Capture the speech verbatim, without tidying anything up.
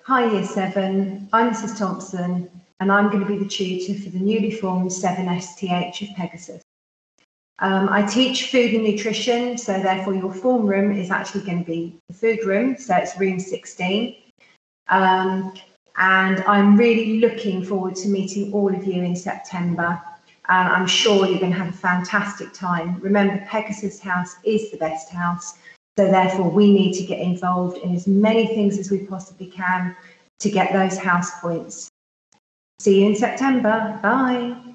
Hi Year seven, I'm Missus Thompson and I'm going to be the tutor for the newly formed seven S T H of Pegasus. Um, I teach food and nutrition, so therefore your form room is actually going to be the food room, so it's room sixteen. Um, and I'm really looking forward to meeting all of you in September. And I'm sure you're going to have a fantastic time. Remember, Pegasus House is the best house. So therefore, we need to get involved in as many things as we possibly can to get those house points. See you in September. Bye.